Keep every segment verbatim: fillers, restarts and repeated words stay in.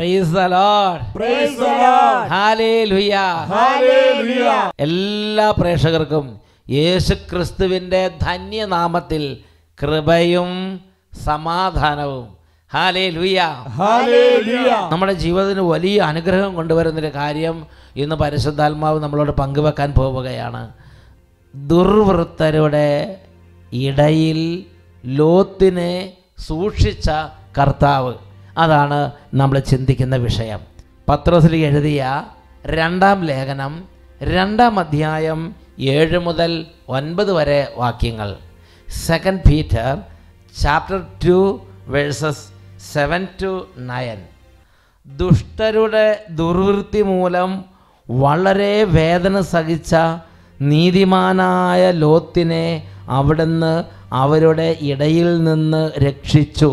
Price the Lord. Praise the Lord. Hallelujah. Hallelujah. എല്ലാ പ്രേക്ഷകർക്കും യേശുക്രിസ്തുവിൻ്റെ ധന്യനാമത്തിൽ കൃപയും സമാധാനവും. ഹല്ലേലൂയ. ഹല്ലേലൂയ. നമ്മുടെ ജീവിതത്തിന് വലിയ അനുഗ്രഹം കൊണ്ടുവരുന്നൊരു കാര്യം ഇന്ന് പരിശുദ്ധാത്മാവ് നമ്മളോട് പങ്കുവെക്കാൻ പോവുകയാണ്. ദുർവൃത്തരുടെ ഇടയിൽ ലോത്തിനെ സൂക്ഷിച്ച കർത്താവ്. അതാണ് നമ്മൾ ചിന്തിക്കുന്ന വിഷയം. പത്രോസിൽ എഴുതിയ രണ്ടാം ലേഖനം രണ്ടാം അധ്യായം ഏഴ് മുതൽ ഒൻപത് വരെ വാക്യങ്ങൾ. Second Peter chapter two verses seven to nine. ദുഷ്ടരുടെ ദുർവൃത്തി മൂലം വളരെ വേദന സഹിച്ച നീതിമാനായ ലോത്തിനെ അവിടുന്ന് അവരുടെ ഇടയിൽ നിന്ന് രക്ഷിച്ചു.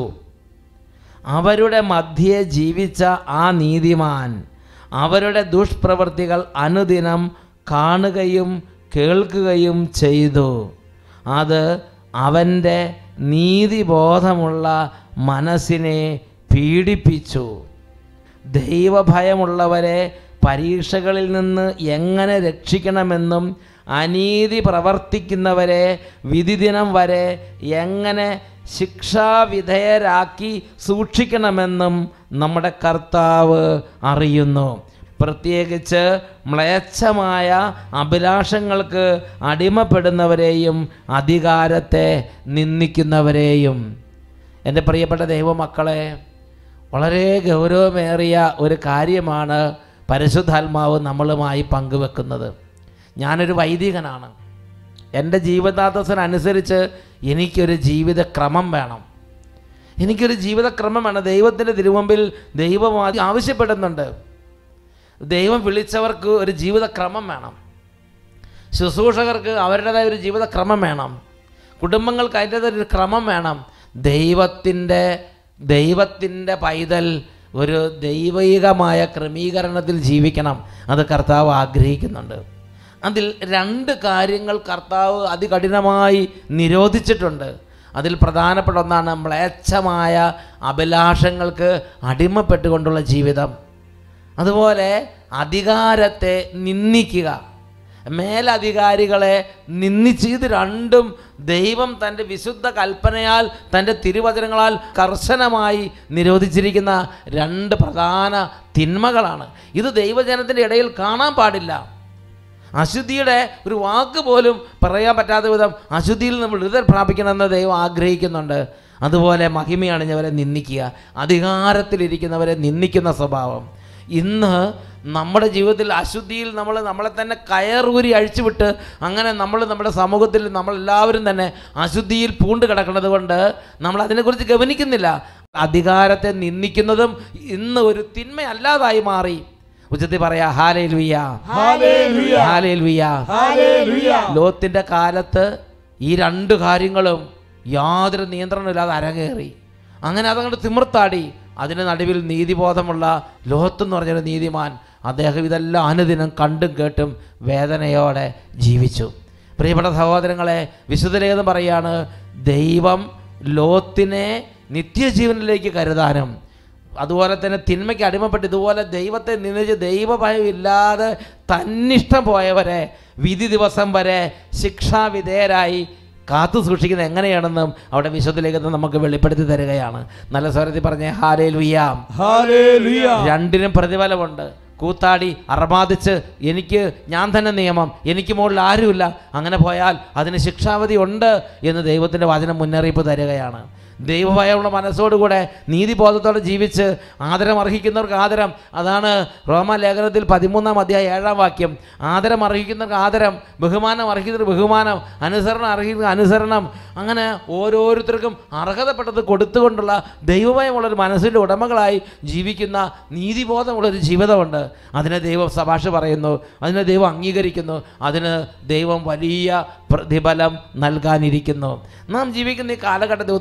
അവരുടെ മധ്യേ ജീവിച്ച ആ നീതിമാൻ അവരുടെ ദുഷ്പ്രവൃത്തികൾ അനുദിനം കാണുകയും കേൾക്കുകയും ചെയ്തു. അത് അവൻ്റെ നീതിബോധമുള്ള മനസ്സിനെ പീഡിപ്പിച്ചു. ദൈവഭയമുള്ളവരെ പരീക്ഷകളിൽ നിന്ന് എങ്ങനെ രക്ഷിക്കണമെന്നും അനീതി പ്രവർത്തിക്കുന്നവരെ വിധിദിനം വരെ എങ്ങനെ ശിക്ഷാവിധേയരാക്കി സൂക്ഷിക്കണമെന്നും നമ്മുടെ കർത്താവ് അറിയുന്നു. പ്രത്യേകിച്ച് മ്ലേച്ഛമായ അഭിലാഷങ്ങൾക്ക് അടിമപ്പെടുന്നവരെയും അധികാരത്തെ നിന്ദിക്കുന്നവരെയും. എൻ്റെ പ്രിയപ്പെട്ട ദൈവമക്കളെ, വളരെ ഗൗരവമേറിയ ഒരു കാര്യമാണ് പരിശുദ്ധാത്മാവ് നമ്മളുമായി പങ്കുവെക്കുന്നത്. ഞാനൊരു വൈദികനാണ്. എൻ്റെ ജീവിതാന്തസ്സിനനുസരിച്ച് എനിക്കൊരു ജീവിതക്രമം വേണം. എനിക്കൊരു ജീവിതക്രമം വേണം. ദൈവത്തിൻ്റെ തിരുമുമ്പിൽ ദൈവം ആവശ്യപ്പെടുന്നുണ്ട്. ദൈവം വിളിച്ചവർക്ക് ഒരു ജീവിതക്രമം വേണം. ശുശ്രൂഷകർക്ക് അവരുടേതായ ഒരു ജീവിതക്രമം വേണം. കുടുംബങ്ങൾക്ക് അതിൻ്റേതായ ഒരു ക്രമം വേണം. ദൈവത്തിൻ്റെ ദൈവത്തിൻ്റെ പൈതൽ ഒരു ദൈവികമായ ക്രമീകരണത്തിൽ ജീവിക്കണം. അത് കർത്താവ് ആഗ്രഹിക്കുന്നുണ്ട്. അതിൽ രണ്ട് കാര്യങ്ങൾ കർത്താവ് അതികഠിനമായി നിരോധിച്ചിട്ടുണ്ട്. അതിൽ പ്രധാനപ്പെട്ട ഒന്നാണ് മ്ലേച്ഛമായ അഭിലാഷങ്ങൾക്ക് അടിമപ്പെട്ടുകൊണ്ടുള്ള ജീവിതം. അതുപോലെ അധികാരത്തെ നിന്ദിക്കുക, മേലധികാരികളെ നിന്ദിച്ച്. ഇത് രണ്ടും ദൈവം തൻ്റെ വിശുദ്ധ കൽപ്പനയാൽ തൻ്റെ തിരുവചനങ്ങളാൽ കർശനമായി നിരോധിച്ചിരിക്കുന്ന രണ്ട് പ്രധാന തിന്മകളാണ്. ഇത് ദൈവജനത്തിൻ്റെ ഇടയിൽ കാണാൻ പാടില്ല. അശുദ്ധിയുടെ ഒരു വാക്ക് പോലും പറയാൻ പറ്റാത്ത വിധം അശുദ്ധിയിൽ നമ്മൾ വിടുതൽ പ്രാപിക്കണമെന്ന് ദൈവം ആഗ്രഹിക്കുന്നുണ്ട്. അതുപോലെ മഹിമയണിഞ്ഞവരെ നിന്ദിക്കുക, അധികാരത്തിലിരിക്കുന്നവരെ നിന്ദിക്കുന്ന സ്വഭാവം. ഇന്ന് നമ്മുടെ ജീവിതത്തിൽ അശുദ്ധിയിൽ നമ്മൾ നമ്മളെ തന്നെ കയറൂരി അഴിച്ചുവിട്ട് അങ്ങനെ നമ്മൾ നമ്മുടെ സമൂഹത്തിൽ നമ്മളെല്ലാവരും തന്നെ അശുദ്ധിയിൽ പൂണ്ട് കിടക്കുന്നത് കൊണ്ട് നമ്മൾ അതിനെക്കുറിച്ച് ഗവനിക്കുന്നില്ല. അധികാരത്തെ നിന്ദിക്കുന്നതും ഇന്ന് ഒരു തിന്മയല്ലാതായി മാറി. ഉച്ചത്തിൽ പറയാ ഹല്ലേലൂയ, ഹല്ലേലൂയ, ഹല്ലേലൂയ, ഹല്ലേലൂയ. ലോത്തിന്റെ കാലത്ത് ഈ രണ്ട് കാര്യങ്ങളും യാതൊരു നിയന്ത്രണമില്ലാതെ അരങ്ങേറി. അങ്ങനെ അതങ്ങോട്ട് തിമിർത്താടി. അതിന് നടുവിൽ നീതിബോധമുള്ള ലോത്ത് എന്ന് പറഞ്ഞൊരു നീതിമാൻ, അദ്ദേഹം ഇതെല്ലാം അനുദിനം കണ്ടും കേട്ടും വേദനയോടെ ജീവിച്ചു. പ്രിയപ്പെട്ട സഹോദരങ്ങളെ, വിശുദ്ധ ലേഖനം പറയാണ്, ദൈവം ലോത്തിനെ നിത്യജീവനിലേക്ക് കരുതാനും അതുപോലെ തന്നെ തിന്മയ്ക്ക് അടിമപ്പെട്ട് ഇതുപോലെ ദൈവത്തെ നിന്ദിച്ച് ദൈവഭയമില്ലാതെ തന്നിഷ്ടം പോയവരെ വിധി ദിവസം വരെ ശിക്ഷാവിധേയരായി കാത്തു സൂക്ഷിക്കുന്നത് എങ്ങനെയാണെന്നും അവിടെ വിശുദ്ധ ലേഖനം നമുക്ക് വെളിപ്പെടുത്തി തരികയാണ്. നല്ല സ്വരത്തിൽ പറഞ്ഞേ ഹല്ലേലൂയ, ഹല്ലേലൂയ. രണ്ടിനും പ്രതിഫലമുണ്ട്. കൂത്താടി അർമാദിച്ച് എനിക്ക് ഞാൻ തന്നെ നിയമം, എനിക്ക് മുകളിൽ ആരുമില്ല, അങ്ങനെ പോയാൽ അതിന് ശിക്ഷാവധി ഉണ്ട് എന്ന് ദൈവത്തിൻ്റെ വചനം മുന്നറിയിപ്പ് തരികയാണ്. ദൈവഭയമുള്ള മനസ്സോടുകൂടെ നീതിബോധത്തോടെ ജീവിച്ച് ആദരം അർഹിക്കുന്നവർക്ക് ആദരം. അതാണ് റോമാലേഖനത്തിൽ പതിമൂന്നാം അധ്യായം ഏഴാം വാക്യം. ആദരം അർഹിക്കുന്നവർക്ക് ആദരം, ബഹുമാനം അർഹിക്കുന്നവർക്ക് ബഹുമാനം, അനുസരണം അർഹിക്കുന്ന അനുസരണം. അങ്ങനെ ഓരോരുത്തർക്കും അർഹതപ്പെട്ടത് കൊടുത്തുകൊണ്ടുള്ള ദൈവഭയമുള്ളൊരു മനസ്സിൻ്റെ ഉടമകളായി ജീവിക്കുന്ന നീതിബോധമുള്ളൊരു ജീവിതമുണ്ട്. അതിനെ ദൈവം സഭാഷ പറയുന്നു, അതിനെ ദൈവം അംഗീകരിക്കുന്നു, അതിന് ദൈവം വലിയ പ്രതിഫലം നൽകാനിരിക്കുന്നു. നാം ജീവിക്കുന്ന ഈ കാലഘട്ടത്തിൽ ഒത്തിരി പേര്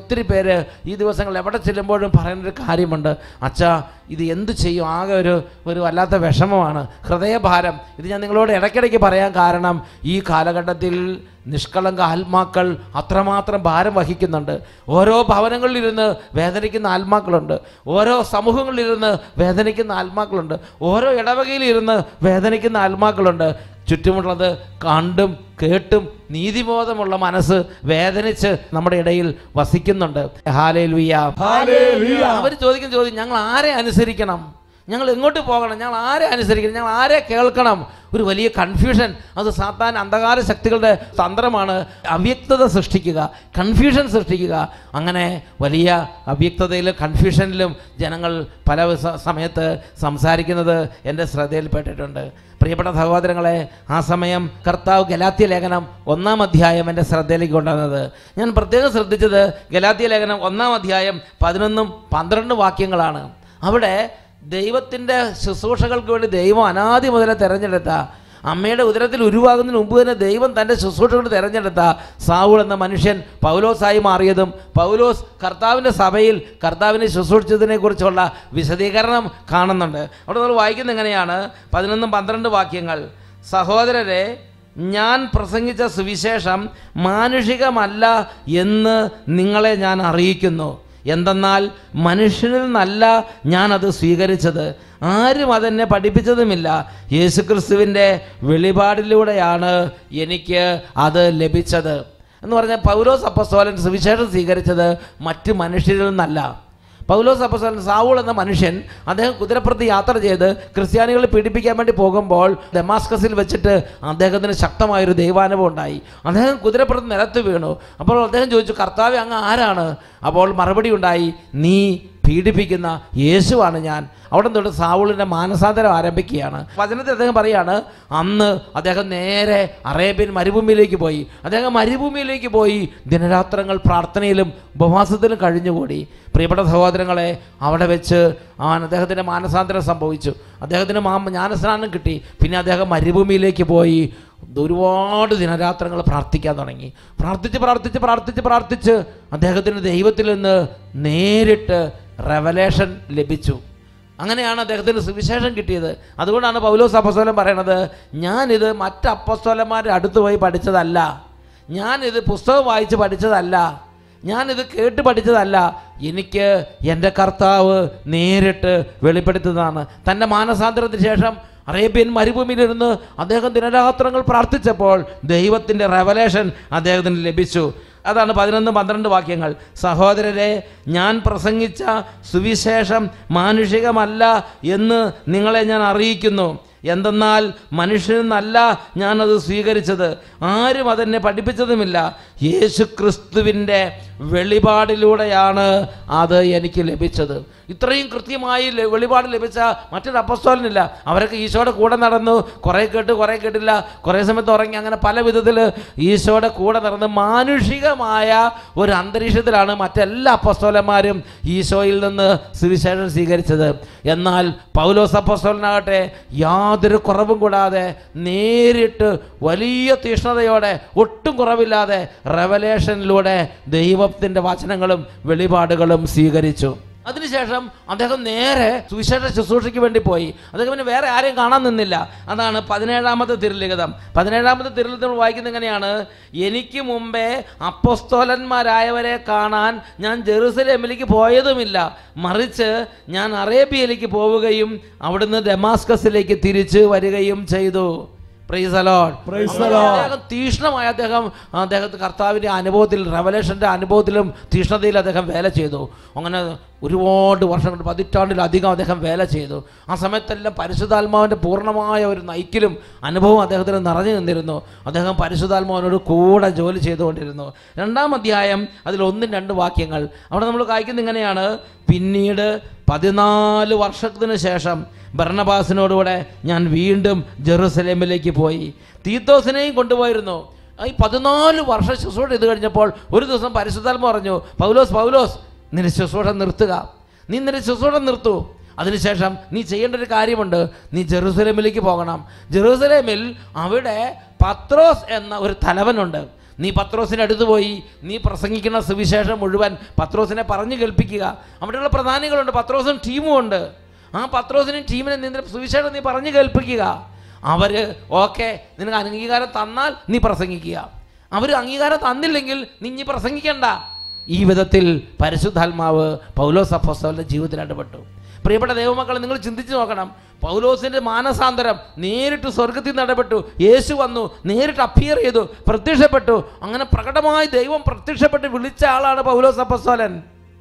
പേര് ഈ ദിവസങ്ങളിൽ എവിടെ ചെല്ലുമ്പോഴും പറയുന്നൊരു കാര്യമുണ്ട്, അച്ഛാ ഇത് എന്ത് ചെയ്യും, ആകെ ഒരു ഒരു വല്ലാത്ത വിഷമമാണ്, ഹൃദയഭാരം. ഇത് ഞാൻ നിങ്ങളോട് ഇടയ്ക്കിടയ്ക്ക് പറയാൻ കാരണം ഈ കാലഘട്ടത്തിൽ നിഷ്കളങ്ക ആത്മാക്കൾ അത്രമാത്രം ഭാരം വഹിക്കുന്നുണ്ട്. ഓരോ ഭവനങ്ങളിലിരുന്ന് വേദനിക്കുന്ന ആത്മാക്കളുണ്ട്, ഓരോ സമൂഹങ്ങളിലിരുന്ന് വേദനിക്കുന്ന ആത്മാക്കളുണ്ട്, ഓരോ ഇടവകയിലിരുന്ന് വേദനിക്കുന്ന ആത്മാക്കളുണ്ട്. ചുറ്റുമുള്ളത് കണ്ടും കേട്ടും നീതിബോധമുള്ള മനസ്സ് വേദനിച്ച് നമ്മുടെ ഇടയിൽ വസിക്കുന്നുണ്ട്. Hallelujah, hallelujah. അവർ ചോദിക്കുന്ന ചോദ്യം, ഞങ്ങൾ ആരെ അനുസരിക്കണം, ഞങ്ങൾ എങ്ങോട്ട് പോകണം, ഞങ്ങൾ ആരെ അനുസരിക്കണം, ഞങ്ങൾ ആരെ കേൾക്കണം? ഒരു വലിയ കൺഫ്യൂഷൻ. അത് സാത്താൻ അന്ധകാര ശക്തികളുടെ തന്ത്രമാണ്. അവ്യക്തത സൃഷ്ടിക്കുക, കൺഫ്യൂഷൻ സൃഷ്ടിക്കുക. അങ്ങനെ വലിയ അവ്യക്തതയിലും കൺഫ്യൂഷനിലും ജനങ്ങൾ പല സമയത്ത് സംസാരിക്കുന്നത് എൻ്റെ ശ്രദ്ധയിൽപ്പെട്ടിട്ടുണ്ട്. പ്രിയപ്പെട്ട സഹോദരങ്ങളെ, ആ സമയം കർത്താവ് ഗലാത്യ ലേഖനം ഒന്നാം അധ്യായം എൻ്റെ ശ്രദ്ധയിലേക്ക് കൊണ്ടുവന്നത് ഞാൻ പ്രത്യേകം ശ്രദ്ധിച്ചത് ഗലാത്യ ലേഖനം ഒന്നാം അധ്യായം പതിനൊന്നും പന്ത്രണ്ടും വാക്യങ്ങളാണ്. അവിടെ ദൈവത്തിൻ്റെ ശുശ്രൂഷകൾക്ക് വേണ്ടി ദൈവം അനാദി മുതലേ തിരഞ്ഞെടുത്ത, അമ്മയുടെ ഉദരത്തിൽ ഉരുവാകുന്നതിന് മുമ്പ് തന്നെ ദൈവം തൻ്റെ ശുശ്രൂഷകൾ തിരഞ്ഞെടുത്ത സാവൂൾ എന്ന മനുഷ്യൻ പൗലോസായി മാറിയതും പൗലോസ് കർത്താവിൻ്റെ സഭയിൽ കർത്താവിനെ ശുശ്രൂഷിച്ചതിനെക്കുറിച്ചുള്ള വിശദീകരണം കാണുന്നുണ്ട്. അവിടെ നമ്മൾ വായിക്കുന്നത് എങ്ങനെയാണ്? പതിനൊന്നും പന്ത്രണ്ട് വാക്യങ്ങൾ. സഹോദരരെ, ഞാൻ പ്രസംഗിച്ച സുവിശേഷം മാനുഷികമല്ല എന്ന് നിങ്ങളെ ഞാൻ അറിയിക്കുന്നു. എന്തെന്നാൽ മനുഷ്യനിൽ നിന്നല്ല ഞാനത് സ്വീകരിച്ചത്, ആരും അതെന്നെ പഠിപ്പിച്ചതുമില്ല. യേശുക്രിസ്തുവിൻ്റെ വെളിപാടിലൂടെയാണ് എനിക്ക് അത് ലഭിച്ചത് എന്ന് പറഞ്ഞാൽ പൗലോസ് അപ്പോസ്തലൻ സുവിശേഷം സ്വീകരിച്ചത് മറ്റ് മനുഷ്യരിൽ നിന്നല്ല. പൗലോസ് അപ്പോസ്തലൻ സാവൂൾ എന്ന മനുഷ്യൻ അദ്ദേഹം കുതിരപ്പുറത്ത് യാത്ര ചെയ്ത് ക്രിസ്ത്യാനികളെ പീഡിപ്പിക്കാൻ വേണ്ടി പോകുമ്പോൾ ദമാസ്കസിൽ വെച്ചിട്ട് അദ്ദേഹത്തിന് ശക്തമായൊരു ദൈവാനുഭവം ഉണ്ടായി. അദ്ദേഹം കുതിരപ്പുറത്ത് നിലത്ത് വീണു. അപ്പോൾ അദ്ദേഹം ചോദിച്ചു, കർത്താവേ, അങ്ങ് ആരാണ്? അപ്പോൾ മറുപടി ഉണ്ടായി, നീ പീഡിപ്പിക്കുന്ന യേശുവാണ് ഞാൻ. അവിടെ തൊട്ട് സാവൂളിൻ്റെ മാനസാന്തരം ആരംഭിക്കുകയാണ്. വചനത്തിൽ അദ്ദേഹം പറയാണ്, അന്ന് അദ്ദേഹം നേരെ അറേബ്യൻ മരുഭൂമിയിലേക്ക് പോയി. അദ്ദേഹം മരുഭൂമിയിലേക്ക് പോയി ദിനരാത്രങ്ങൾ പ്രാർത്ഥനയിലും ഉപവാസത്തിലും കഴിഞ്ഞുകൂടി. പ്രിയപ്പെട്ട സഹോദരങ്ങളെ, അവിടെ വെച്ച് അവൻ അദ്ദേഹത്തിൻ്റെ മാനസാന്തരം സംഭവിച്ചു. അദ്ദേഹത്തിന് മാ ജ്ഞാനസ്നാനം കിട്ടി. പിന്നെ അദ്ദേഹം മരുഭൂമിയിലേക്ക് പോയി ഒരുപാട് ദിനരാത്രങ്ങൾ പ്രാർത്ഥിക്കാൻ തുടങ്ങി. പ്രാർത്ഥിച്ച് പ്രാർത്ഥിച്ച് പ്രാർത്ഥിച്ച് പ്രാർത്ഥിച്ച് അദ്ദേഹത്തിന് ദൈവത്തിൽ നിന്ന് നേരിട്ട് റെവലേഷൻ ലഭിച്ചു. അങ്ങനെയാണ് അദ്ദേഹത്തിന് സുവിശേഷം കിട്ടിയത്. അതുകൊണ്ടാണ് പൗലോസ് അപ്പോസ്തലൻ പറയണത്, ഞാനിത് മറ്റ് അപ്പോസ്തലന്മാരുടെ അടുത്ത് പോയി പഠിച്ചതല്ല, ഞാനിത് പുസ്തകം വായിച്ച് പഠിച്ചതല്ല, ഞാനിത് കേട്ട് പഠിച്ചതല്ല, എനിക്ക് എൻ്റെ കർത്താവ് നേരിട്ട് വെളിപ്പെടുത്തുന്നതാണ്. തൻ്റെ മാനസാന്തരത്തിന് ശേഷം അറേബ്യൻ മരുഭൂമിയിലിരുന്ന് അദ്ദേഹം ദിനരാത്രങ്ങൾ പ്രാർത്ഥിച്ചപ്പോൾ ദൈവത്തിൻ്റെ റെവലേഷൻ അദ്ദേഹത്തിന് ലഭിച്ചു. അതാണ് പതിനൊന്ന് പന്ത്രണ്ട് വാക്യങ്ങൾ. സഹോദരരെ, ഞാൻ പ്രസംഗിച്ച സുവിശേഷം മാനുഷികമല്ല എന്ന് നിങ്ങളെ ഞാൻ അറിയിക്കുന്നു. എന്തെന്നാൽ മനുഷ്യനിൽ നിന്നല്ല ഞാനത് സ്വീകരിച്ചത്, ആരും അതെന്നെ പഠിപ്പിച്ചതുമില്ല. യേശു ക്രിസ്തുവിൻ്റെ വെളിപാടിലൂടെയാണ് അത് എനിക്ക് ലഭിച്ചത്. ഇത്രയും കൃത്യമായി വെളിപാട് ലഭിച്ച മറ്റൊരു അപ്പോസ്തലനില്ല. അവരൊക്കെ ഈശോയുടെ കൂടെ നടന്നു, കുറേ കേട്ട് കുറേ കേട്ടില്ല, കുറേ സമയത്ത് ഉറങ്ങി, അങ്ങനെ പല വിധത്തിൽ ഈശോയുടെ കൂടെ നടന്ന് മാനുഷികമായ ഒരു അന്തരീക്ഷത്തിലാണ് മറ്റെല്ലാ അപ്പോസ്തലന്മാരും ഈശോയിൽ നിന്ന് സുവിശേഷം സ്വീകരിച്ചത്. എന്നാൽ പൗലോസ് അപ്പോസ്തലനാകട്ടെ യാതൊരു കുറവും കൂടാതെ നേരിട്ട് വലിയ തീഷ്ണതയോടെ ഒട്ടും കുറവില്ലാതെ റെവലേഷനിലൂടെ ദൈവത്തിൻ്റെ വചനങ്ങളും വെളിപാടുകളും സ്വീകരിച്ചു. അതിനുശേഷം അദ്ദേഹം നേരെ സുവിശേഷ ശുശ്രൂഷയ്ക്ക് വേണ്ടി പോയി. അദ്ദേഹം പിന്നെ വേറെ ആരെയും കാണാൻ നിന്നില്ല. അതാണ് പതിനേഴാമത്തെ തിരുലിഖിതം. പതിനേഴാമത്തെ തിരുലിഖിതം വായിക്കുന്നത് എങ്ങനെയാണ്? എനിക്ക് മുമ്പേ അപ്പോസ്തലന്മാരായവരെ കാണാൻ ഞാൻ ജെറുസലേമിലേക്ക് പോയതുമില്ല, മറിച്ച് ഞാൻ അറേബ്യയിലേക്ക് പോവുകയും അവിടുന്ന് ദമാസ്കസിലേക്ക് തിരിച്ചു വരികയും ചെയ്തു. Praise the Lord. Praise the Lord. അദ്ദേഹം തീഷ്ണമായ അദ്ദേഹം അദ്ദേഹത്തെ കർത്താവിൻ്റെ അനുഭവത്തിൽ റെവലേഷൻ്റെ അനുഭവത്തിലും തീഷ്ണതയിൽ അദ്ദേഹം വേല ചെയ്തു. അങ്ങനെ ഒരുപാട് വർഷങ്ങൾ, പതിറ്റാണ്ടിലധികം അദ്ദേഹം വേല ചെയ്തു. ആ സമയത്തെല്ലാം പരിശുദ്ധാത്മാവിൻ്റെ പൂർണ്ണമായ ഒരു നയിക്കലും അനുഭവം അദ്ദേഹത്തിന് നിറഞ്ഞു നിന്നിരുന്നു. അദ്ദേഹം പരിശുദ്ധാത്മാവിനോട് കൂടെ ജോലി ചെയ്തുകൊണ്ടിരുന്നു. രണ്ടാം അധ്യായം അതിൽ ഒന്നും രണ്ട് വാക്യങ്ങൾ അവിടെ നമ്മൾ വായിക്കുന്നത് ഇങ്ങനെയാണ്: പിന്നീട് പതിനാല് വർഷത്തിന് ശേഷം ബർന്നബാസിനോടുകൂടെ ഞാൻ വീണ്ടും ജെറുസലേമിലേക്ക് പോയി. തീത്തോസിനെയും കൊണ്ടുപോയിരുന്നു. ഈ പതിനാല് വർഷം ശുശ്രൂഷ ചെയ്ത് കഴിഞ്ഞപ്പോൾ ഒരു ദിവസം പരിശുദ്ധാത്മ പറഞ്ഞു, പൗലോസ് പൗലോസ് നിന്റെ ശുശ്രൂഷ നിർത്തുക, നീ നിന്റെ ശുശ്രൂഷ നിർത്തൂ. അതിനുശേഷം നീ ചെയ്യേണ്ട ഒരു കാര്യമുണ്ട്, നീ ജെറുസലേമിലേക്ക് പോകണം. ജെറുസലേമിൽ അവിടെ പത്രോസ് എന്ന ഒരു തലവനുണ്ട്. നീ പത്രോസിൻ്റെ അടുത്ത് പോയി നീ പ്രസംഗിക്കുന്ന സുവിശേഷം മുഴുവൻ പത്രോസിനെ പറഞ്ഞു കേൾപ്പിക്കുക. അവിടെയുള്ള പ്രധാനികളുണ്ട്, പത്രോസും ടീമും ഉണ്ട്. ആ പത്രോസിനും ടീമിനെ നിന്റെ സുവിശേഷം നീ പറഞ്ഞു കേൾപ്പിക്കുക. അവർ ഓക്കെ നിനക്ക് അംഗീകാരം തന്നാൽ നീ പ്രസംഗിക്കുക, അവർ അംഗീകാരം തന്നില്ലെങ്കിൽ നീ ഇനി പ്രസംഗിക്കണ്ട. ഈ വിധത്തിൽ പരിശുദ്ധാത്മാവ് പൗലോസ് അപ്പോസ്തലന്റെ ജീവിതത്തിൽ ഇടപെട്ടു. പ്രിയപ്പെട്ട ദൈവമക്കളെ, നിങ്ങൾ ചിന്തിച്ച് നോക്കണം. പൗലോസിൻ്റെ മാനസാന്തരം നേരിട്ട് സ്വർഗത്തിൽ നിന്ന് ഇടപെട്ടു. യേശു വന്നു, നേരിട്ട് അപ്പിയർ ചെയ്തു, പ്രത്യക്ഷപ്പെട്ടു. അങ്ങനെ പ്രകടമായി ദൈവം പ്രത്യക്ഷപ്പെട്ട് വിളിച്ച ആളാണ് പൗലോസ് അപ്പോസ്തലൻ.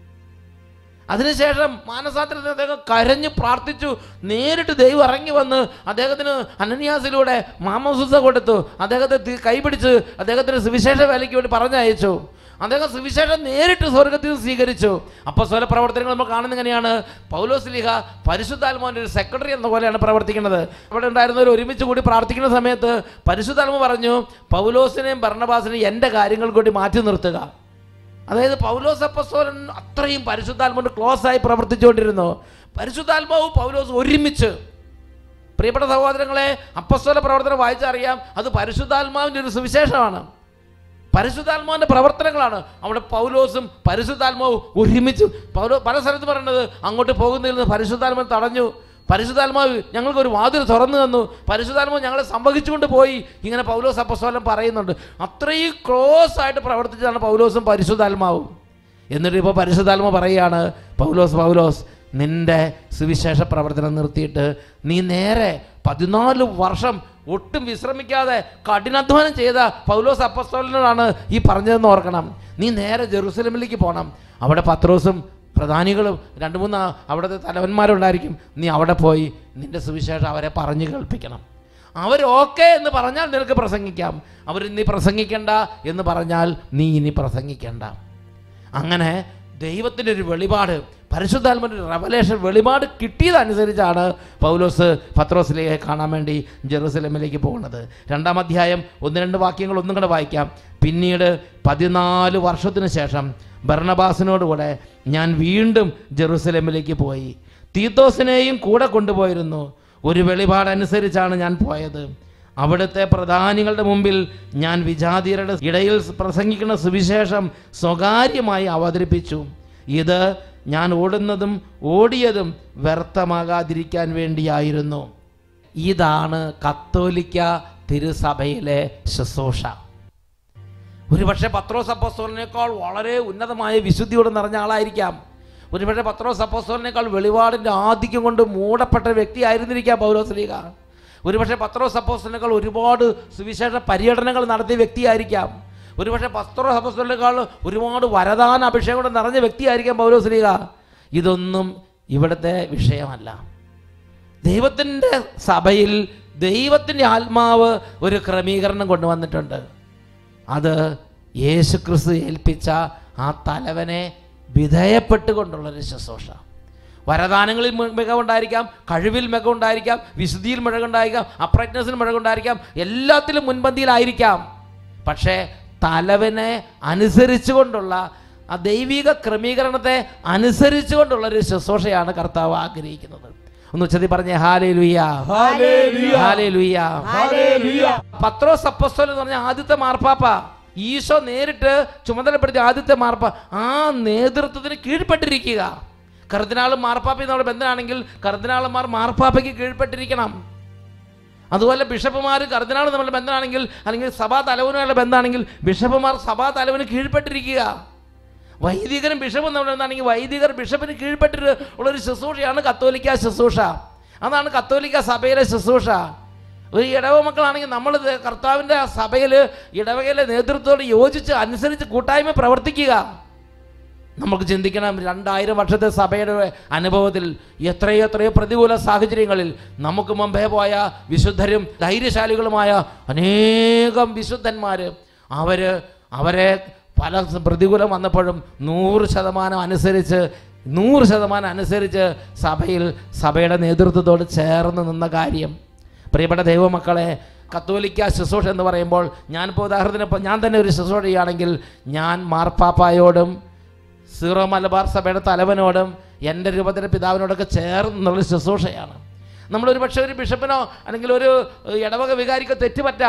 അതിനുശേഷം മാനസാന്തരത്തിന് അദ്ദേഹം കരഞ്ഞ് പ്രാർത്ഥിച്ചു. നേരിട്ട് ദൈവം ഇറങ്ങി വന്ന് അദ്ദേഹത്തിന് അനന്യാസിലൂടെ മാമോദിസ കൊടുത്തു. അദ്ദേഹത്തെ കൈപിടിച്ച് അദ്ദേഹത്തിന് സുവിശേഷ വേലയ്ക്ക് വേണ്ടി പറഞ്ഞയച്ചു. അദ്ദേഹം സുവിശേഷം നേരിട്ട് സ്വർഗത്തിൽ സ്വീകരിച്ചു. അപ്പോസ്തല പ്രവർത്തനങ്ങൾ നമ്മൾ കാണുന്നത് എങ്ങനെയാണ്? പൗലോസ് ലീഹ പരിശുദ്ധാത്മാവിൻ്റെ ഒരു സെക്രട്ടറി എന്ന പോലെയാണ് പ്രവർത്തിക്കുന്നത്. അവിടെ ഉണ്ടായിരുന്നവർ ഒരുമിച്ച് കൂടി പ്രാർത്ഥിക്കുന്ന സമയത്ത് പരിശുദ്ധാത്മ പറഞ്ഞു, പൗലോസിനെയും ബർണ്ണബാസിനെയും എൻ്റെ കാര്യങ്ങൾക്ക് വേണ്ടി മാറ്റി നിർത്തുക. അതായത് പൗലോസ് അപ്പോസ്തലൻ അത്രയും പരിശുദ്ധാത്മാവിന് ക്ലോസ് ആയി പ്രവർത്തിച്ചുകൊണ്ടിരുന്നു. പരിശുദ്ധാത്മാവും പൗലോസ് ഒരുമിച്ച്. പ്രിയപ്പെട്ട സഹോദരങ്ങളെ, അപ്പോസ്തല പ്രവർത്തനം വായിച്ചറിയാം, അത് പരിശുദ്ധാത്മാവിൻ്റെ ഒരു സുവിശേഷമാണ്, പരിശുദ്ധാത്മാവിൻ്റെ പ്രവർത്തനങ്ങളാണ്. അവിടെ പൗലോസും പരിശുദ്ധാത്മാവും ഒരുമിച്ച്. പൗലോ പല സ്ഥലത്ത് പറയുന്നത് അങ്ങോട്ട് പോകുന്നതിൽ നിന്ന് പരിശുദ്ധാത്മാവ് തടഞ്ഞു, പരിശുദ്ധാത്മാവ് ഞങ്ങൾക്കൊരു വാതിൽ തുറന്നു തന്നു, പരിശുദ്ധാത്മാവ് ഞങ്ങളെ സംവഹിച്ചുകൊണ്ട് പോയി. ഇങ്ങനെ പൗലോസ് അപ്പോസ്തലൻ പറയുന്നുണ്ട്. അത്രയും ക്ലോസ് ആയിട്ട് പ്രവർത്തിച്ചതാണ് പൗലോസും പരിശുദ്ധാത്മാവും. എന്നിട്ട് ഇപ്പോൾ പരിശുദ്ധാത്മാവ് പറയുകയാണ്, പൗലോസ് പൗലോസ് നിൻ്റെ സുവിശേഷ പ്രവർത്തനം നിർത്തിയിട്ട് നീ നേരെ പതിനാല് വർഷം ഒട്ടും വിശ്രമിക്കാതെ കഠിനാധ്വാനം ചെയ്ത പൗലോസ് അപ്പോസ്തലനോടാണ് ഈ പറഞ്ഞതെന്ന് ഓർക്കണം. നീ നേരെ ജെറുസലേമിലേക്ക് പോകണം. അവിടെ പത്രോസും പ്രധാനികളും രണ്ട് മൂന്ന് അവിടുത്തെ തലവന്മാരുണ്ടായിരിക്കും. നീ അവിടെ പോയി നിൻ്റെ സുവിശേഷം അവരെ പറഞ്ഞു കേൾപ്പിക്കണം. അവർ ഓക്കെ എന്ന് പറഞ്ഞാൽ നിനക്ക് പ്രസംഗിക്കാം, അവർ നീ പ്രസംഗിക്കേണ്ട എന്ന് പറഞ്ഞാൽ നീ ഇനി പ്രസംഗിക്കേണ്ട. അങ്ങനെ ദൈവത്തിൻ്റെ ഒരു വെളിപാട്, പരിശുദ്ധാത്മാവിൻ്റെ ഒരു റെവലേഷൻ വെളിപാട് കിട്ടിയതനുസരിച്ചാണ് പൗലോസ് പത്രോസിലേക്ക് കാണാൻ വേണ്ടി ജെറുസലേമിലേക്ക് പോകുന്നത്. രണ്ടാം അധ്യായം ഒന്ന് രണ്ട് വാക്യങ്ങൾ ഒന്നും കൂടെ വായിക്കാം. പിന്നീട് പതിനാല് വർഷത്തിന് ശേഷം ബർണ്ണബാസിനോടുകൂടെ ഞാൻ വീണ്ടും ജെറുസലേമിലേക്ക് പോയി. തീത്തോസിനെയും കൂടെ കൊണ്ടുപോയിരുന്നു. ഒരു വെളിപാടനുസരിച്ചാണ് ഞാൻ പോയത്. അവിടുത്തെ പ്രധാനികളുടെ മുമ്പിൽ ഞാൻ വിജാതിയരുടെ ഇടയിൽ പ്രസംഗിക്കുന്ന സുവിശേഷം സ്വകാര്യമായി അവതരിപ്പിച്ചു. ഇത് ഞാൻ ഓടുന്നതും ഓടിയതും വ്യർത്ഥമാകാതിരിക്കാൻ വേണ്ടിയായിരുന്നു. ഇതാണ് കത്തോലിക്ക തിരുസഭയിലെ ശുശ്രൂഷ. ഒരുപക്ഷെ പത്രോസ് അപ്പോസ്തലനേക്കാൾ വളരെ ഉന്നതമായ വിശുദ്ധിയോട് നിറഞ്ഞ ആളായിരിക്കാം. ഒരുപക്ഷെ പത്രോസ് അപ്പോസ്തലനേക്കാൾ വെളിപാടിൻ്റെ ആധിക്യം കൊണ്ട് മൂടപ്പെട്ട വ്യക്തി ആയിരുന്നിരിക്കാം പൗലോസ് ലീഗ. ഒരുപക്ഷെ പത്രോസ് അപ്പോസ്തലനേക്കാൾ ഒരുപാട് സുവിശേഷ പര്യടനങ്ങൾ നടത്തിയ വ്യക്തിയായിരിക്കാം. ഒരുപക്ഷെ പത്രോസ് അപ്പോസ്തലനേക്കാൾ ഒരുപാട് വരദാന അഭിഷേകം കൊണ്ട് നിറഞ്ഞ വ്യക്തിയായിരിക്കാം പൗലോസ് ലീഗ. ഇതൊന്നും ഇവിടുത്തെ വിഷയമല്ല. ദൈവത്തിൻ്റെ സഭയിൽ ദൈവത്തിൻ്റെ ആത്മാവ് ഒരു ക്രമീകരണം കൊണ്ടുവന്നിട്ടുണ്ട്. അത് യേശുക്രിസ്തു ഏൽപ്പിച്ച ആ തലവനെ വിധേയപ്പെട്ടുകൊണ്ടുള്ളൊരു ശുശ്രൂഷ. വരദാനങ്ങളിൽ മികവുണ്ടായിരിക്കാം, കഴിവിൽ മികവുണ്ടായിരിക്കാം, വിശുദ്ധിയിൽ മികവുണ്ടായിരിക്കാം, അപ്രജ്ഞസിൽ മികവുണ്ടായിരിക്കാം, എല്ലാത്തിലും മുൻപന്തിയിലായിരിക്കാം. പക്ഷേ തലവനെ അനുസരിച്ചു കൊണ്ടുള്ള ആ ദൈവിക ക്രമീകരണത്തെ അനുസരിച്ചു കൊണ്ടുള്ളൊരു ശുശ്രൂഷയാണ് കർത്താവ് ആഗ്രഹിക്കുന്നത്. ഒന്ന് ഉച്ചത്തിൽ പറഞ്ഞേ ഹല്ലേലൂയ, ഹല്ലേലൂയ, ഹല്ലേലൂയ. പത്രോസ് അപ്പോസ്തലൻ എന്ന് പറഞ്ഞ ആദ്യത്തെ മാർപ്പാപ്പ, ഈശോ നേരിട്ട് ചുമതലപ്പെടുത്തിയ ആദ്യത്തെ മാർപ്പ, ആ നേതൃത്വത്തിന് കീഴ്പ്പെട്ടിരിക്കുക. കർദിനാളും മാർപ്പാപ്പയും നമ്മുടെ ബന്ധമാണെങ്കിൽ കർദിനാളന്മാർ മാർപ്പാപ്പയ്ക്ക് കീഴ്പ്പെട്ടിരിക്കണം. അതുപോലെ ബിഷപ്പുമാർ കർദിനാളും നമ്മുടെ ബന്ധമാണെങ്കിൽ, അല്ലെങ്കിൽ സഭാ തലവനുമായുള്ള ബന്ധമാണെങ്കിൽ ബിഷപ്പുമാർ സഭാ തലവന് കീഴ്പ്പെട്ടിരിക്കുക. വൈദികരും ബിഷപ്പും നമ്മുടെ ബന്ധമാണെങ്കിൽ വൈദികർ ബിഷപ്പിന് കീഴ്പ്പെട്ടിട്ട് ഉള്ളൊരു ശുശ്രൂഷയാണ് കത്തോലിക്ക ശുശ്രൂഷ. അതാണ് കത്തോലിക്ക സഭയിലെ ശുശ്രൂഷ. ഒരു ഇടവ മക്കളാണെങ്കിൽ നമ്മൾ കർത്താവിൻ്റെ സഭയിൽ ഇടവകയിലെ നേതൃത്വത്തോട് യോജിച്ച് അനുസരിച്ച് കൂട്ടായ്മ പ്രവർത്തിക്കുക. നമുക്ക് ചിന്തിക്കണം, രണ്ടായിരം വർഷത്തെ സഭയുടെ അനുഭവത്തിൽ എത്രയോ എത്രയോ പ്രതികൂല സാഹചര്യങ്ങളിൽ നമുക്ക് മുമ്പേ പോയ വിശുദ്ധരും ധൈര്യശാലികളുമായ അനേകം വിശുദ്ധന്മാർ അവർ അവരെ പല പ്രതികൂലം വന്നപ്പോഴും നൂറ് ശതമാനം അനുസരിച്ച് നൂറ് ശതമാനം അനുസരിച്ച് സഭയിൽ സഭയുടെ നേതൃത്വത്തോട് ചേർന്ന് നിന്ന കാര്യം. പ്രിയപ്പെട്ട ദൈവമക്കളെ, കത്തോലിക്ക ശുശ്രൂഷ എന്ന് പറയുമ്പോൾ ഞാനിപ്പോൾ ഉദാഹരണത്തിന് ഇപ്പോൾ ഞാൻ തന്നെ ഒരു ശുശ്രൂഷ ചെയ്യുകയാണെങ്കിൽ ഞാൻ മാർപ്പാപ്പായോടും സീറോ മലബാർ സഭയുടെ തലവനോടും എൻ്റെ രൂപത്തിൻ്റെ പിതാവിനോടൊക്കെ ചേർന്നുള്ള ശുശ്രൂഷയാണ്. നമ്മളൊരു പക്ഷേ ഒരു ബിഷപ്പിനോ അല്ലെങ്കിൽ ഒരു ഇടവക വികാരിക്കോ തെറ്റുപറ്റാം.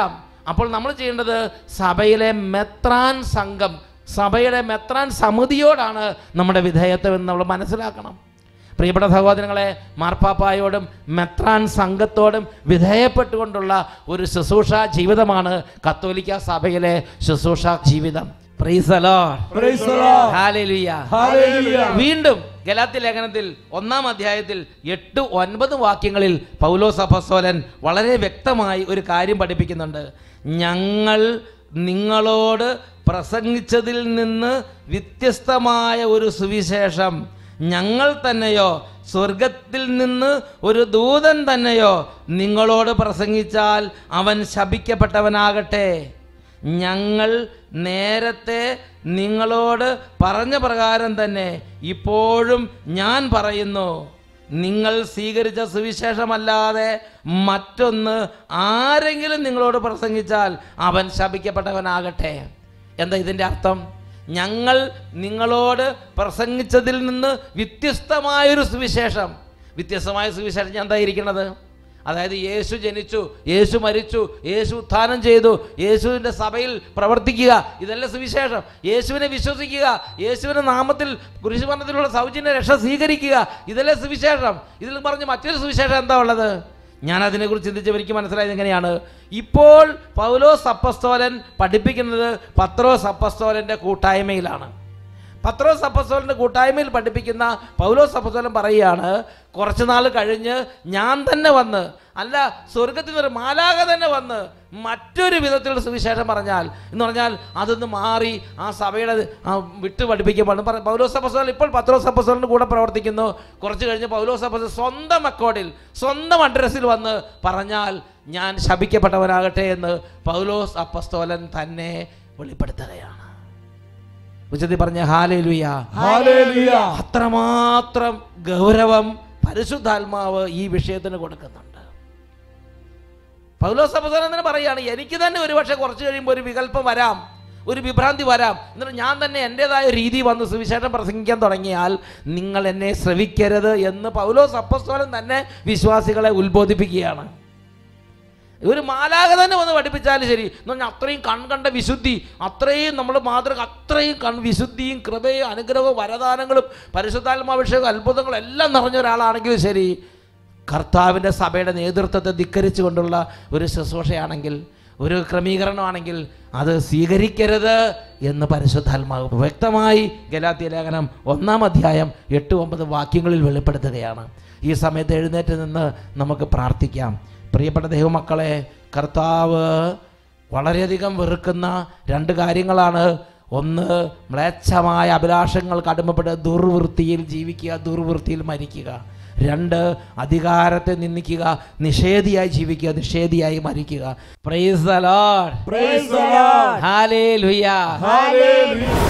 അപ്പോൾ നമ്മൾ ചെയ്യേണ്ടത് സഭയിലെ മെത്രാൻ സംഘം, സഭയുടെ മെത്രാൻ സമിതിയോടാണ് നമ്മുടെ വിധേയത്വം എന്ന് നമ്മൾ മനസ്സിലാക്കണം. പ്രിയപ്പെട്ട സഹോദരങ്ങളെ, മാർപ്പാപ്പായോടും മെത്രാൻ സംഘത്തോടും വിധേയപ്പെട്ടുകൊണ്ടുള്ള ഒരു ശുശ്രൂഷ ജീവിതമാണ് കത്തോലിക്ക സഭയിലെ ശുശ്രൂഷ ജീവിതം. Praise the Lord, praise the Lord, hallelujah, hallelujah. വീണ്ടും ഗലാത്യ ലേഖനത്തിൽ ഒന്നാം അധ്യായത്തിൽ എട്ട് ഒൻപത് വാക്യങ്ങളിൽ പൗലോസ് അപ്പോസ്തലൻ വളരെ വ്യക്തമായി ഒരു കാര്യം പഠിപ്പിക്കുന്നുണ്ട്. ഞങ്ങൾ നിങ്ങളോട് പ്രസംഗിച്ചതിൽ നിന്ന് വ്യത്യസ്തമായ ഒരു സുവിശേഷം ഞങ്ങൾ തന്നെയോ സ്വർഗത്തിൽ നിന്ന് ഒരു ദൂതൻ തന്നെയോ നിങ്ങളോട് പ്രസംഗിച്ചാൽ അവൻ ശപിക്കപ്പെട്ടവനാകട്ടെ. ഞങ്ങൾ നേരത്തെ നിങ്ങളോട് പറഞ്ഞ പ്രകാരം തന്നെ ഇപ്പോഴും ഞാൻ പറയുന്നു, നിങ്ങൾ സ്വീകരിച്ച സുവിശേഷമല്ലാതെ മറ്റൊന്ന് ആരെങ്കിലും നിങ്ങളോട് പ്രസംഗിച്ചാൽ അവൻ ശപിക്കപ്പെട്ടവനാകട്ടെ. എന്താ ഇതിൻ്റെ അർത്ഥം? ഞങ്ങൾ നിങ്ങളോട് പ്രസംഗിച്ചതിൽ നിന്ന് വ്യത്യസ്തമായൊരു സുവിശേഷം. വ്യത്യസ്തമായ സുവിശേഷം എന്തായിരിക്കുന്നത്? അതായത് യേശു ജനിച്ചു, യേശു മരിച്ചു, യേശു ഉത്ഥാനം ചെയ്തു, യേശുവിൻ്റെ സഭയിൽ പ്രവർത്തിക്കുക, ഇതല്ല സുവിശേഷം. യേശുവിനെ വിശ്വസിക്കുക, യേശുവിൻ്റെ നാമത്തിൽ കുരിശുമരണത്തിലുള്ള സൗജന്യ രക്ഷ സ്വീകരിക്കുക, ഇതല്ലേ സുവിശേഷം. ഇതിൽ പറഞ്ഞ് മറ്റൊരു സുവിശേഷം എന്താ ഉള്ളത്? ഞാൻ അതിനെക്കുറിച്ച് ചിന്തിച്ച് എനിക്ക് മനസ്സിലായത് എങ്ങനെയാണ്? ഇപ്പോൾ പൗലോസ് അപ്പോസ്തലൻ പഠിപ്പിക്കുന്നത് പത്രോസ് അപ്പോസ്തലൻ്റെ കൂട്ടായ്മയിലാണ്. പത്രോസ് അപ്പോസ്തലൻ്റെ കൂട്ടായ്മയിൽ പഠിപ്പിക്കുന്ന പൗലോസ് അപ്പോസ്തലൻ പറയുകയാണ്, കുറച്ച് നാൾ കഴിഞ്ഞ് ഞാൻ തന്നെ വന്ന്, അല്ല സ്വർഗത്തിൽ നിന്ന് മാലാഖ തന്നെ വന്ന് മറ്റൊരു വിധത്തിലുള്ള സുവിശേഷം പറഞ്ഞാൽ എന്ന് പറഞ്ഞാൽ അതൊന്ന് മാറി ആ സഭയുടെ വിട്ട് പഠിപ്പിക്കുമ്പോൾ പൗലോസ് അപ്പോസ്തലൻ ഇപ്പോൾ പത്രോസ് അപ്പോസ്തലൻ്റെ കൂടെ പ്രവർത്തിക്കുന്നു. കുറച്ച് കഴിഞ്ഞ് പൗലോസ് അപ്പോസ്തലൻ സ്വന്തം അക്കോഡിൽ സ്വന്തം അഡ്രസ്സിൽ വന്ന് പറഞ്ഞാൽ ഞാൻ ശപിക്കപ്പെട്ടവനാകട്ടെ എന്ന് പൗലോസ് അപ്പോസ്തലൻ തന്നെ വെളിപ്പെടുത്തുകയാണ്. ഉച്ചത്തിൽ പറഞ്ഞ ഹല്ലേലൂയ, ഹല്ലേലൂയ. അത്രമാത്രം ഗൗരവം പരിശുദ്ധാത്മാവ് ഈ വിഷയത്തിന് കൊടുക്കുന്നുണ്ട്. പൗലോസ് അപ്പോസ്തലൻ തന്നെ പറയുകയാണ്, എനിക്ക് തന്നെ ഒരുപക്ഷെ കുറച്ച് കഴിയുമ്പോൾ ഒരു വികല്പം വരാം, ഒരു വിഭ്രാന്തി വരാം. എന്നിട്ട് ഞാൻ തന്നെ എൻ്റെതായ രീതി വന്ന് സുവിശേഷം പ്രസംഗിക്കാൻ തുടങ്ങിയാൽ നിങ്ങൾ എന്നെ ശ്രവിക്കരുത് എന്ന് പൗലോസ് അപ്പോസ്തലൻ തന്നെ വിശ്വാസികളെ ഉത്ബോധിപ്പിക്കുകയാണ്. ഒരു മാലാഖ തന്നെ വന്ന് പഠിപ്പിച്ചാലും ശരി എന്ന് പറഞ്ഞാൽ അത്രയും കൺകണ്ട വിശുദ്ധി, അത്രയും നമ്മൾ മാതൃക, അത്രയും കൺ വിശുദ്ധിയും കൃപയും അനുഗ്രഹവും വരദാനങ്ങളും പരിശുദ്ധാത്മാഭിഷേകവും അത്ഭുതങ്ങളും എല്ലാം നിറഞ്ഞ ഒരാളാണെങ്കിലും ശരി, കർത്താവിൻ്റെ സഭയുടെ നേതൃത്വത്തെ ധിക്കരിച്ചു കൊണ്ടുള്ള ഒരു ശുശ്രൂഷയാണെങ്കിൽ, ഒരു ക്രമീകരണമാണെങ്കിൽ അത് സ്വീകരിക്കരുത് എന്ന് പരിശുദ്ധാത്മാവ് വ്യക്തമായി ഗലാത്യ ലേഖനം ഒന്നാം അധ്യായം എട്ട് ഒമ്പത് വാക്യങ്ങളിൽ വെളിപ്പെടുത്തുകയാണ്. ഈ സമയത്ത് എഴുന്നേറ്റ് നിന്ന് നമുക്ക് പ്രാർത്ഥിക്കാം. പ്രിയപ്പെട്ട ദൈവമക്കളെ, കർത്താവ് വളരെയധികം വെറുക്കുന്ന രണ്ട് കാര്യങ്ങളാണ്. ഒന്ന്, മ്ലേച്ഛമായ അഭിലാഷങ്ങൾക്ക് അടിമപ്പെട്ട് ദുർവൃത്തിയിൽ ജീവിക്കുക, ദുർവൃത്തിയിൽ മരിക്കുക. രണ്ട്, അധികാരത്തെ നിന്ദിക്കുക, നിഷേധിയായി ജീവിക്കുക, നിഷേധിയായി മരിക്കുക. Praise the Lord, praise the Lord, hallelujah, hallelujah.